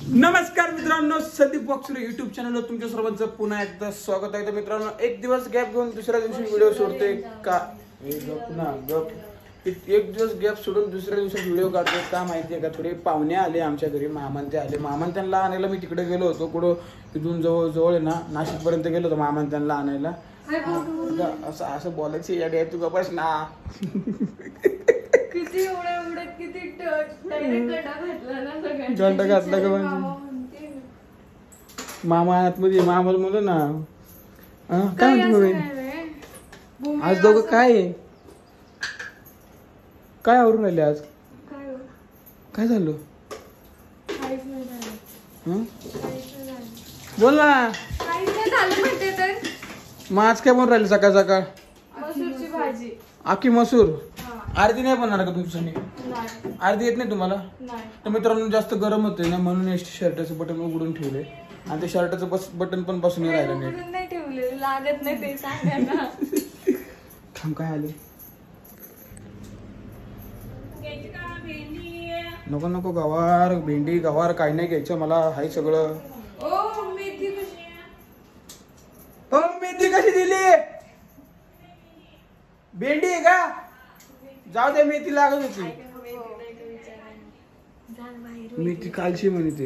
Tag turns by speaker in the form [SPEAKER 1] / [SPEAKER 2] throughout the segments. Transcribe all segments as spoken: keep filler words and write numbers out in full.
[SPEAKER 1] नमस्कार मित्रांनो, Sandeep boxer YouTube चॅनलवर तुमच्या सर्वांचं पुन्हा एकदा स्वागत आहे. तर मित्रांनो, एक दिवस गॅप घेऊन दुसऱ्या दिवशी व्हिडिओ सोडते का पुन्हा गप एक दिवस गॅप सोडून दुसऱ्या दिवशी व्हिडिओ काढतो का माहिती आहे का? थोडे पाहुणे आले आमच्या घरी, मामान ते आले. मामान त्यांना आणायला मी तिकडे गेलो होतो, कुठं तिथून जवळ जवळ आहे ना, नाशिक पर्यंत गेलो होतो मामान त्यांना आणायला. असं असं बोलायची याडी आहे, तू गपास ना.
[SPEAKER 2] किती एवढं एवढं किती
[SPEAKER 1] गंडा घातला का म्हणजे मामा आतमध्ये मामाला म्हणलं ना. काय म्हणतो आज दोघं काय आहे? काय आवरून राहिले आज? काय झालं? बोल ना. मग आज काय बनवून राहिले सकाळ सकाळ?
[SPEAKER 2] मसूरची भाजी.
[SPEAKER 1] आखी मसूर. अर्धी नाही बनणार का तुमच्यासाठी? अर्धी येत नाही तुम्हाला? तर मित्रांनो, जास्त गरम होते ना, म्हणून शर्टाचं बटन उघडून ठेवले आणि ते शर्टाचं बस बटन पण बसून राहिलं
[SPEAKER 2] नाही ठेवले, लागत नाही ते सांगा ना.
[SPEAKER 1] थांब, काय आले? नको नको, गवार भेंडी गवार काही नाही घ्यायचं मला, हाय सगळं.
[SPEAKER 2] ओ मेथी कशी?
[SPEAKER 1] हो, मेथी कशी दिली? भेंडी आहे का? जाऊ दे, मेथी लागत होती. मेथी कालची म्हणे ते.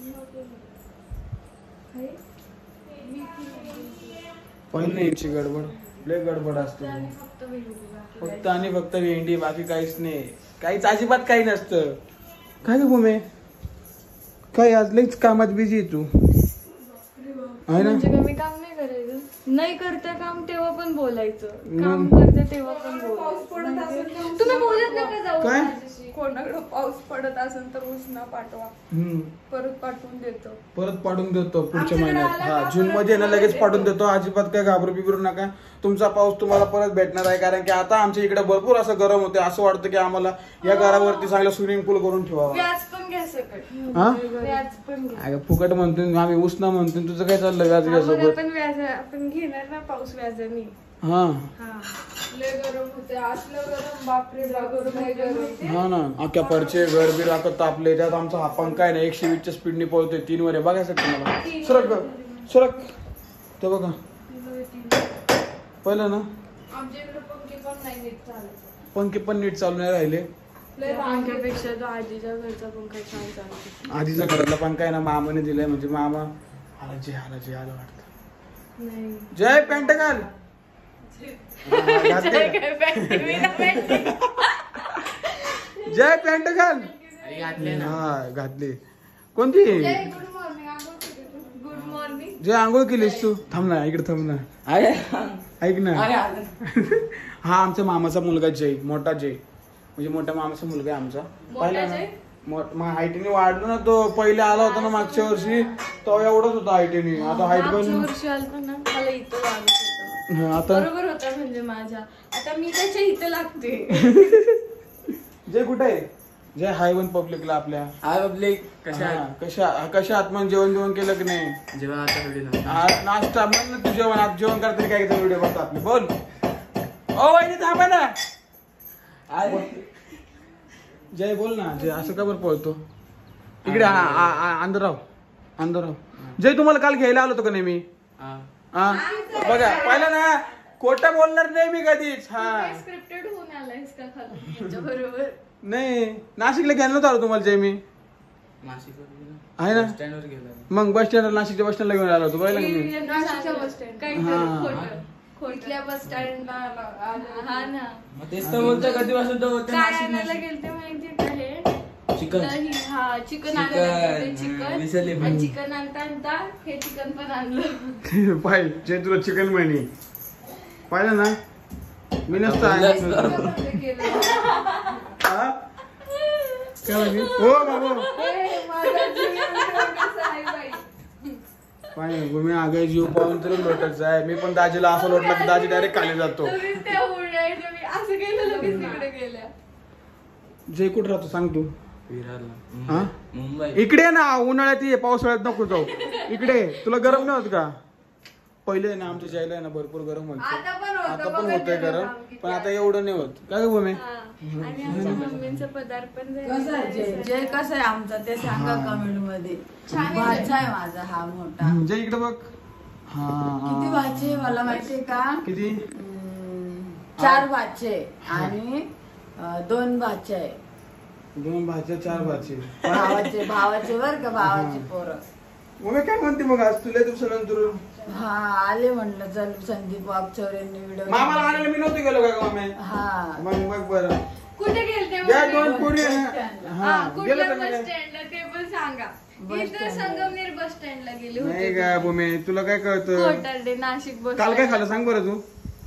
[SPEAKER 1] पण याची गडबड लय गडबड असते, फक्त आणि फक्त भेंडी, बाकी काहीच नाही. काहीच अजिबात काही नसतं. काय ग भूमे, काय आज लईच कामात बिझी आहे तू आहे ना?
[SPEAKER 2] म्हणजे मी काम नाही करायचं, नाही करते काम तेव्हा पण बोलायचं, काम करते तेव्हा पण बोलायचं. तुम्ही बोलत नका जाऊ.
[SPEAKER 1] काय?
[SPEAKER 2] कोणाकडे पाऊस पडत असेल तर उष्णा पाठवा, परत पाठवून देतो.
[SPEAKER 1] परत पाडून देतो पुढच्या महिन्यात. हा, जून मध्ये ना लगेच पाडून देतो. अजिबात काय घाबरू बिबरू नका. तुमचा पाऊस तुम्हाला परत भेटणार आहे, कारण की आता आमच्या इकडे भरपूर असं गरम होते. असं वाटतं की आम्हाला या घरावरती चांगलं स्विमिंग पूल करून ठेवावा.
[SPEAKER 2] व्याज पण घ्या सगळं.
[SPEAKER 1] हा,
[SPEAKER 2] व्याज पण घ्या.
[SPEAKER 1] अगं फुकट म्हणतो आम्ही, उष्णा म्हणतो. तुझं काय चाललं व्याज घ्यायचं?
[SPEAKER 2] पण व्याज आपण घेणार ना, पाऊस व्याजाने.
[SPEAKER 1] हा
[SPEAKER 2] लय गरम होते, असलं गरम, बापरे गरम.
[SPEAKER 1] हा ना, अख्ख्या परचे घर बिर आता तापले. त्यात आमचा हा पंखा आहे ना, एकशे वीसच्या स्पीडने पळतोय. तीन वर आहे, बघायचं तुम्हाला. सरक सरक, ते बघा पहिलं ना.
[SPEAKER 2] आमच्या इकडे पंखे पण नाही नीट चालत.
[SPEAKER 1] पंखे पण नीट चालू नाही राहिले.
[SPEAKER 2] पंख्यापेक्षा तो आजीच्या घरचा पंखा छान चालतो.
[SPEAKER 1] आधीचा घरातला पंखा आहे ना, मामाने दिलाय. म्हणजे मामा आला जे आला जे आलं वाटतं.
[SPEAKER 2] नाही,
[SPEAKER 1] जय पॅन्ट घाल. जय पॅन्ट घाल. हा घातली. कोणती?
[SPEAKER 2] Good morning. Good morning.
[SPEAKER 1] जे आंघोळ केलीस तू? थांब ना, इकडे थांब ना. ऐक ना. हा आमच्या मामाचा मुलगा जय, मोठा जय, म्हणजे मोठ्या मामाचा मुलगा आहे आमचा. पाहिला ना, हाईटीने वाढलो ना तो. पहिले आला होता ना मागच्या वर्षी, तो एवढाच होता हाईटीने. आता हाईट पण
[SPEAKER 2] वर्षी आलता ना, मला इथं लागत होतं.
[SPEAKER 1] आता
[SPEAKER 2] बरोबर होता म्हणजे माझ्या. आता मी त्याच्या इथं लागते.
[SPEAKER 1] जय कुठे आहे? जय हाय वन पब्लिकला आपल्या.
[SPEAKER 3] हाय पब्लिक, कशा
[SPEAKER 1] कशा कशा आत्मान जेवण जेवण केलं की नाही?
[SPEAKER 3] जेवण आता व्हिडिओ
[SPEAKER 1] नाश्ता म्हण ना, तू जेवण आज जेवण करते काय? व्हिडिओ बघतो आपले. बोल ओ वहिनी, थांबा ना. जय बोल ना. जय असं का बरं पळतो इकडे? अंदराव अंदराव. जय तुम्हाला काल घ्यायला आलो होतो का नाही मी? हा बघा, पाहिलं ना, खोटं बोलणार नाही मी कधीच. हा,
[SPEAKER 2] स्क्रिप्टेड होऊन आलायस का खाली बरोबर?
[SPEAKER 1] नाही, नाशिकला घ्यायला नव्हतं आलो तुम्हाला जय मी.
[SPEAKER 3] नाशिक
[SPEAKER 1] आहे ना,
[SPEAKER 3] बस स्टँडवर गेलो.
[SPEAKER 1] मग बस स्टँड, नाशिकच्या बस स्टँडला घेऊन आलो होतो. पाहिलं मी.
[SPEAKER 2] नाशिकच्या बस स्टँड काय खोटल्या बस स्टँडला. हा ना,
[SPEAKER 3] मग तेच तर बोलतोय, कधीपासून तो होतं
[SPEAKER 2] काय
[SPEAKER 3] नाशिक.
[SPEAKER 2] आणायला गेलते माहिती का? हे
[SPEAKER 3] चिकन.
[SPEAKER 2] हा, चिकन आणायला
[SPEAKER 3] चिकन विसरले पण.
[SPEAKER 2] चिकन. चिकन आणता आणता हे चिकन पण आणलं.
[SPEAKER 1] पाय जय, तुला चिकन म्हणे. पाहिलं ना, मी नसतं
[SPEAKER 3] केलं.
[SPEAKER 1] काय म्हणे? हो बाबा, पाहिजे मी आगाय जीव पाहून तरी लोटायचं आहे. मी पण दाजीला असं लोटलं की दाजी डायरेक्ट खाली जातो.
[SPEAKER 2] असं गेलं लगेच तिकडे गेल्या.
[SPEAKER 1] जय कुठं राहतो सांग तू?
[SPEAKER 3] विरारला. मुंबई.
[SPEAKER 1] इकडे ना, उन्हाळ्यात ये, पावसाळ्यात नको जाऊ. इकडे तुला गरम नाही होत का? पहिले ना आमच्या जायला ना भरपूर गरम होतं.
[SPEAKER 2] आता पण होतं,
[SPEAKER 1] आता पण
[SPEAKER 2] बघा
[SPEAKER 1] होतंय
[SPEAKER 2] गेलं
[SPEAKER 1] गरम,
[SPEAKER 2] काम किती
[SPEAKER 1] पण आता एवढं नाही होत. काय गं भूमी?
[SPEAKER 2] आणि आमच्या मम्मींचं पदार्पण
[SPEAKER 4] कसं आहे जय जय कसं आहे आमचा ते सांगा कमेंट मध्ये.
[SPEAKER 2] छान आहे.
[SPEAKER 4] भाचा आहे माझा हा मोठा.
[SPEAKER 1] म्हणजे इकडे बघ. हा
[SPEAKER 4] किती भाचे आहे मला माहितीये का?
[SPEAKER 1] किती?
[SPEAKER 4] हम्म, चार भाचे आणि अं, दोन भाचे आहे.
[SPEAKER 1] दोन भाचे चार भाचे.
[SPEAKER 4] भावाचे भावाचे बर का भावाचे पोरं.
[SPEAKER 1] मग काय म्हणते मग आज तुला दिवसानंतर
[SPEAKER 4] हा आले म्हणलं चल संदीप वागचौरेंनी व्हिडिओ.
[SPEAKER 1] मामाला आणायला मी नव्हते गेलो का मामे?
[SPEAKER 4] हा
[SPEAKER 1] मग मग बरं.
[SPEAKER 2] कुठे गेलते
[SPEAKER 1] या
[SPEAKER 2] मम्मी?
[SPEAKER 1] दोन पोरी आहे.
[SPEAKER 2] हा,
[SPEAKER 1] हा गेलो
[SPEAKER 2] कुठल्या
[SPEAKER 1] का
[SPEAKER 2] बस
[SPEAKER 1] नाही?
[SPEAKER 2] स्टँडला ते पण सांगा.
[SPEAKER 4] बस
[SPEAKER 2] इथं
[SPEAKER 4] स्टँडला.
[SPEAKER 2] संगमनेर बस स्टँडला गेले
[SPEAKER 1] नाही
[SPEAKER 2] होते.
[SPEAKER 1] का भूमी तुला काय कळतं?
[SPEAKER 2] कोटारडे नाशिक बस
[SPEAKER 1] काल काय खाल्लं सांग बरं तू?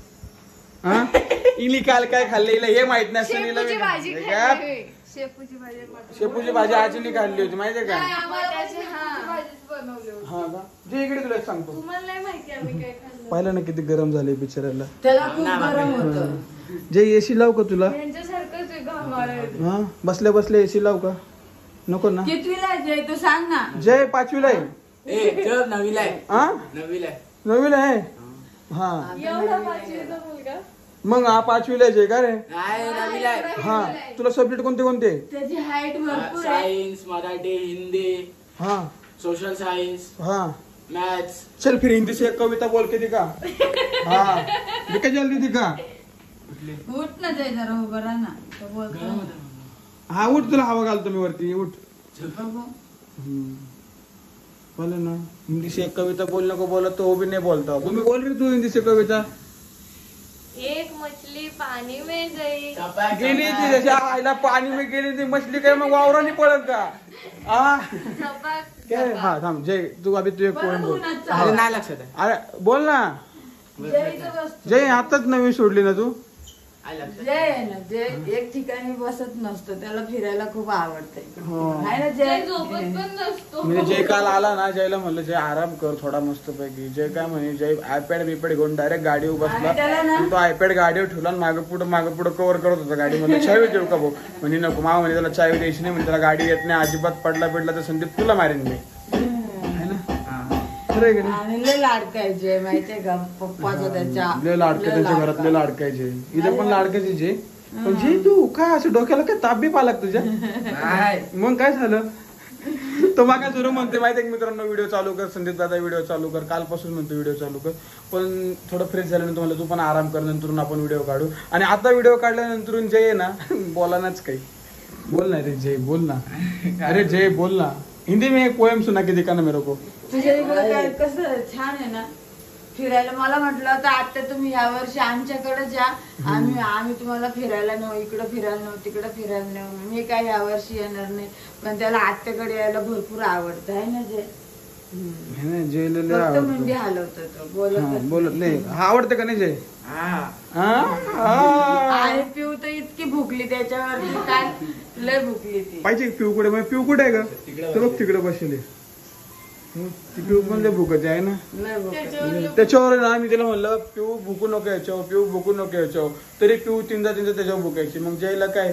[SPEAKER 1] हा इली काल काय खाल्लं हिला हे माहित नाही असतं हिला
[SPEAKER 2] शेपूची
[SPEAKER 1] मी-
[SPEAKER 2] भाजी
[SPEAKER 1] हे
[SPEAKER 2] खाल्ली
[SPEAKER 1] का?
[SPEAKER 2] होय. शेपूची भाजी मटण.
[SPEAKER 1] शेपूची भाजी आजीने खाल्ली होती माहितीये का?
[SPEAKER 2] नाही, आम्हाला त्याची भाजीच बनवली होती.
[SPEAKER 1] हा का जे इकडे तुला एक सांगतो
[SPEAKER 2] तुम्हाला नाही माहिती आम्ही काय खाल्लं.
[SPEAKER 1] पाहिलं ना किती गरम झाले बिचाऱ्याला.
[SPEAKER 4] त्याला खूप गरम होतं.
[SPEAKER 1] जे एसी लाव का तुला?
[SPEAKER 2] यांच्यासारखंच आहे घामाळं.
[SPEAKER 1] हा बसल्या बसल्या एसी लाव का? नको ना.
[SPEAKER 4] कितवीला आहे जय तू सांग ना.
[SPEAKER 1] जय पाचवीला आहे.
[SPEAKER 3] ए चल नवीला आहे
[SPEAKER 1] हा
[SPEAKER 3] नवीला आहे.
[SPEAKER 1] नवीला आहे. हा
[SPEAKER 2] एवढा पाचवीचा मुलगा.
[SPEAKER 1] मग हा पाचवीला आहे जय का रे?
[SPEAKER 3] नाही नवीला आहे.
[SPEAKER 1] हा तुला सब्जेक्ट कोणते कोणते?
[SPEAKER 4] त्याची हाईट भरपूर आहे.
[SPEAKER 3] सायन्स मराठी हिंदी
[SPEAKER 1] हा
[SPEAKER 3] सोशल सायन्स
[SPEAKER 1] हा
[SPEAKER 3] मॅथ्स.
[SPEAKER 1] चल फिर हिंदी से एक कविता बोल के दिखा. हाँ दिखा जल्दी दिखा.
[SPEAKER 4] उठ ना जय जरा उभं राहा ना. तो बोलतो.
[SPEAKER 1] हाँ उठ तुला हवा घालतो मी वरती उठ.
[SPEAKER 4] बघू.
[SPEAKER 1] हम्म. बोले ना हिंदी से एक कविता बोलने को बोला तो वो भी नहीं बोलता. तुम्ही बोल रही तू हिंदी से कविता.
[SPEAKER 2] एक मछली पानी में गई.
[SPEAKER 1] गेली ती जशी आईला पाणी में गेली ती मछली काय मग वावराने पडत का? हा
[SPEAKER 2] झपाक.
[SPEAKER 1] काय हा थांब जय तू अभि तू एक
[SPEAKER 4] बरं,
[SPEAKER 1] पोएम बोल.
[SPEAKER 4] उन्हात
[SPEAKER 3] अरे
[SPEAKER 4] चाल.
[SPEAKER 3] नाही लक्षात आहे.
[SPEAKER 1] अरे बोल ना.
[SPEAKER 4] जय इथं बसतो.
[SPEAKER 1] जय आताच नवीन सोडली ना तू.
[SPEAKER 3] आहे लक्षात.
[SPEAKER 4] जय आहे ना जय एक ठिकाणी बसत नसतो. त्याला फिरायला खूप आवडतंय.
[SPEAKER 1] हो.
[SPEAKER 4] आहे ना
[SPEAKER 2] ते
[SPEAKER 4] जय.
[SPEAKER 2] झोपत पण नसतो.
[SPEAKER 1] म्हणजे जय काल आला ना जयला म्हणलं जय आराम कर थोडा मस्त पैकी. जय काय म्हणे जय आयपॅड बिपॅड घेऊन डायरेक्ट गाडीवर बसला
[SPEAKER 4] आणि त्याला ना-
[SPEAKER 1] आणि तो आयपॅड गाडीवर ठेवला आणि मागे पुढे मागे पुढे कव्हर करत होता गाडी. म्हणजे चावी देऊ का भाऊ? म्हणजे नको मामा म्हणे त्याला चावी द्यायची नाही म्हणजे त्याला गाडी येत नाही अजिबात पडला बिडला तर संदीप तुला मारेन मी. है ना
[SPEAKER 3] हा.
[SPEAKER 1] खरं आहे का नाही?
[SPEAKER 4] आणि लय लाडका आहे जय माहितीये का पप्पाचा त्याच्या.
[SPEAKER 1] लय लाडकं त्यांच्या घरात लय लाडकायचे. इथे पण लाडकायचे जे पण जे तू काय असं डोक्याला काय ताप बी पाला तुझ्या?
[SPEAKER 3] नाही.
[SPEAKER 1] मग काय झालं? तो मागा सुरू म्हणते माहिती आहे मित्रांनो व्हिडिओ चालू कर संदीप दादा व्हिडिओ चालू कर. कालपासून म्हणतो व्हिडिओ चालू कर पण थोडं फ्रेश झाल्यानंतर म्हणलं तू पण आराम कर नंतर आपण व्हिडिओ काढू. आणि आता व्हिडिओ काढल्यानंतर जय आहे ना बोलानाच काही. बोल ना रे जय बोल ना. अरे जय बोल ना. हिंदी में एक पोएम सुना के दिखा ना मेरे को.
[SPEAKER 4] तुझ्या इकडे काय कसं छान आहे ना फिरायला. मला म्हटलं होतं आता तुम्ही या वर्षी आमच्याकडे जा. आम्ही आम्ही तुम्हाला फिरायला नेऊ इकडं फिरायला नेऊ तिकडं फिरायला नेऊ. मी काय या वर्षी येणार नाही पण त्याला आत्याकडे यायला भरपूर आवडतं आहे ना जय.
[SPEAKER 1] है ना जय लय
[SPEAKER 4] फक्त
[SPEAKER 1] आवडतं.
[SPEAKER 4] मुंडी हलवतो तो
[SPEAKER 1] हा,
[SPEAKER 4] बोलत
[SPEAKER 1] बोलत नाही. हा आवडतं का नाही जय?
[SPEAKER 3] हा.
[SPEAKER 1] हा? हा.
[SPEAKER 4] आणि पिऊ तर इतकी भुकली त्याच्यावरती काय लय भुकली ती.
[SPEAKER 1] पाहिजे पिऊ कुठे मग पिऊ कुठे आहे का? तर बघ तिकडे बसले. ती पिऊ पण लय भुकते आहे ना.
[SPEAKER 4] लय भुकली.
[SPEAKER 2] त्याच्यावर
[SPEAKER 1] त्याच्यावर ना मी तिला म्हणलं पिऊ भुकू नको याच्यावर पिऊ भुकू नको याच्यावर तरी पिऊ तीनदा तीनदा त्याच्यावर भुकायची. मग जयला काय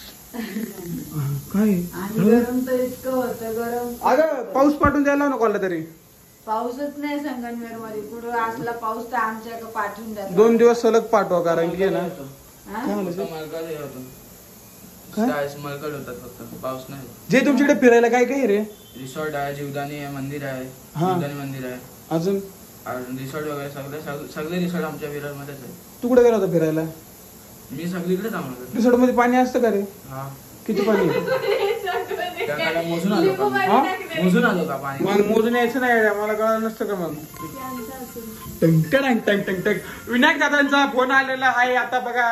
[SPEAKER 1] काय
[SPEAKER 4] आणि गरम तर इतकं होतं गरम.
[SPEAKER 1] अगं पाऊस पाठवून द्यायला नको आला तरी.
[SPEAKER 4] पाऊसच नाही संगमनेर मध्ये कुठं असला पाऊस तर आमच्याकडे पाठवून द्या.
[SPEAKER 1] दोन दिवस सलग पाठवा कारण की आहे ना
[SPEAKER 4] हा?
[SPEAKER 1] काय
[SPEAKER 3] फक्त
[SPEAKER 1] म्हणलं
[SPEAKER 3] मलकड हे होतं.
[SPEAKER 1] काय?
[SPEAKER 3] स्कायस मलकड होतात फक्त पाऊस नाही.
[SPEAKER 1] जे तुमच्याकडे फिरायला काय काय रे?
[SPEAKER 3] रिसॉर्ट आहे जीवदानी आहे मंदिर आहे
[SPEAKER 1] हा.
[SPEAKER 3] जीवदानी मंदिर आहे
[SPEAKER 1] अजून
[SPEAKER 3] आणि रिसॉर्ट वगैरे सगळे सग- सगळे रिसॉर्ट आमच्या विरार मध्येच आहे.
[SPEAKER 1] तू कुठे गेला होता फिरायला?
[SPEAKER 3] मी सगळीकडेच आम्हाला
[SPEAKER 1] रिसॉर्ट मध्ये पाणी असतं का रे?
[SPEAKER 3] हा.
[SPEAKER 1] किती पाणी?
[SPEAKER 3] त्या काळात मोजून आलो
[SPEAKER 2] लिंबू
[SPEAKER 3] का?
[SPEAKER 2] पाणी
[SPEAKER 1] हा?
[SPEAKER 2] टाकलंय.
[SPEAKER 3] मोजून आलो का पाणी?
[SPEAKER 1] मग मोजून यायचं नाही रे, मला कळलं नसतं का? मग
[SPEAKER 2] यांचं असेल.
[SPEAKER 1] टंग टंग टंग टंग टंग. विनायक दादांचा फोन आलेला आहे आता बघा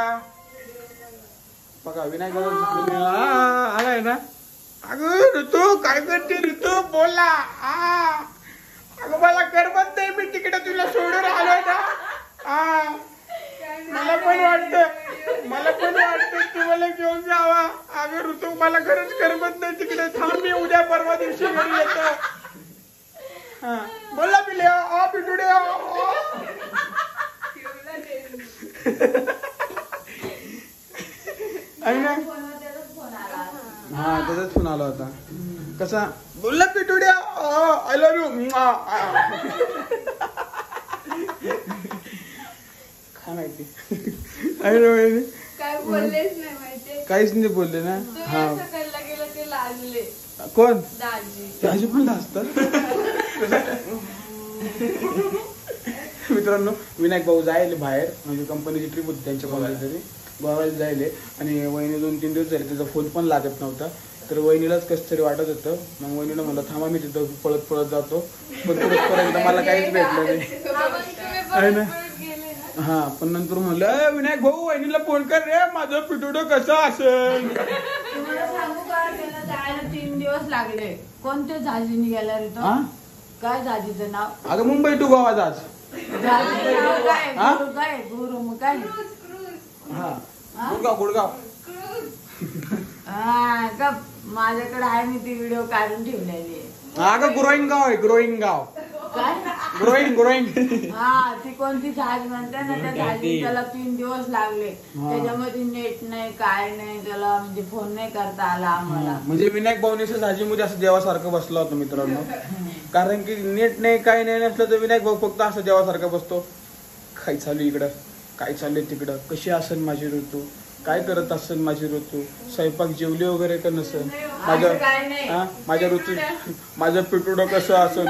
[SPEAKER 1] बघा विनायक दादांचा फोन आलाय ना. अगं ऋतू काय करते ऋतू बोला. आ. अगं मला करमत नाही मी तिकडे तुला सोडून आलोय ना. आ. मला पण वाटतं मला पण वाटतं तू मला घेऊन जावा. अगं ऋतू मला खरंच करमत नाही तिकडे. थांब मी उद्या परवा दिवशी घरी येतो. हा बोला पिले आ पिटुडे आ. आहे ना.
[SPEAKER 4] फोनवर त्याचाच फोन आला.
[SPEAKER 1] हा त्याचाच फोन आला होता. कसा बोलला पिटुड्या आय लव्ह यू. काय माहिती आहे ना माहिती.
[SPEAKER 2] काय बोललेच नाही माहितीये.
[SPEAKER 1] काहीच नाही बोलले ना.
[SPEAKER 2] तुम्ही
[SPEAKER 1] हा
[SPEAKER 2] असं करायला गेलं ते लाजले
[SPEAKER 1] कोण
[SPEAKER 2] दाजी.
[SPEAKER 1] त्याची पण लाजतात. मित्रांनो विनायक भाऊ जायले बाहेर, म्हणजे कंपनीची ट्रिप होती त्यांच्या कोणाला तरी गोव्याला जायले. आणि वहिनी दोन तीन दिवस झाले त्याचा फोन पण लागत नव्हता. तर वहिनीलाच कसं तरी वाटत होतं. मग वहिनीला म्हणलं थांबा मी तिथं पळत पळत जातो. पण परत परत मला काहीच भेटलं नाही
[SPEAKER 2] हा, पण तुम्ही
[SPEAKER 1] आहे
[SPEAKER 2] परत
[SPEAKER 1] ना.
[SPEAKER 2] परत गेले ना.
[SPEAKER 1] हा पण नंतर म्हणलं "ए, विनायक भाऊ वहिनीला फोन कर रे, माझं पिटुडं कसं असेल."
[SPEAKER 4] तुम्हाला सांगू का, त्याला जायला तीन दिवस लागले. कोणत्या जाजीने गेला रे
[SPEAKER 1] हा?
[SPEAKER 4] तो? काय जाजीचं नाव?
[SPEAKER 1] अगं मुंबई टू गोवा आज.
[SPEAKER 4] जाजीचं नाव काय?
[SPEAKER 1] हा?
[SPEAKER 4] गुरु काय? गुरु मग काय?
[SPEAKER 1] हा गुडगाव गुडगाव.
[SPEAKER 4] हा का, माझ्याकडे आहे, मी ती व्हिडिओ काढून ठेवलेली आहे.
[SPEAKER 1] अगं ग्रोईंग गाव आहे, ग्रोईंग गाव.
[SPEAKER 4] काय?
[SPEAKER 1] Growing growing.
[SPEAKER 4] हा ती कोणती जहाज म्हणते ना, त्या जहाजी त्याला तीन दिवस लागले. त्याच्यामध्ये नेट नाही काय नाही, त्याला म्हणजे फोन नाही करता आला आम्हाला.
[SPEAKER 1] म्हणजे विनायक भाऊनी झाजीमध्ये असं देवासारखं बसला होता मित्रांनो. कारण की नेट नाही काय नाही नसलं तर विनायक भाऊ फक्त असं देवासारखं बसतो. काय चालू इकडं, काय चाललंय तिकडं, कशी असेल माझी ऋतू, काय करत असेल माझी ऋतू, स्वयंपाक जेवली वगैरे का नसेल, माझं
[SPEAKER 4] काय नाही.
[SPEAKER 1] हा माझ्या ऋतू माझं पिटुडं कसं असेल.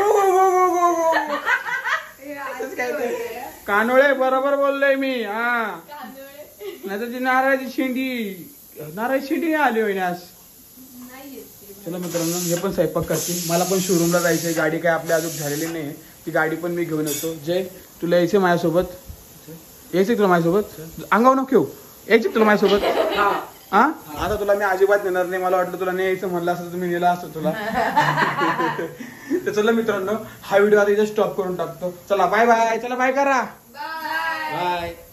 [SPEAKER 1] कानोळे बरोबर बोललोय मी. हा नाही तर ती नारळाची शेंडी नारळाची शेंडी नाही आली होईने आज. चला मित्रांनो हे पण स्वयंपाक करतील. मला पण शोरूमला जायचंय, गाडी काय आपल्या अजून झालेली नाही. ती गाडी पण मी घेऊन येतो. जय तुला यायचंय माझ्यासोबत, यायचंय तुला माझ्यासोबत, अंगावर नको घेऊ, यायचं तुला माझ्यासोबत. हा आता तुला मी अजिबात नेणार नाही. मला वाटलं तुला नाही यायचं म्हणलं असतं तुम्ही नेला असतं तुला. तर चला मित्रांनो हा व्हिडिओ आता इथे स्टॉप करून टाकतो. चला बाय बाय. चला बाय करा.
[SPEAKER 2] बाय.
[SPEAKER 1] बाय.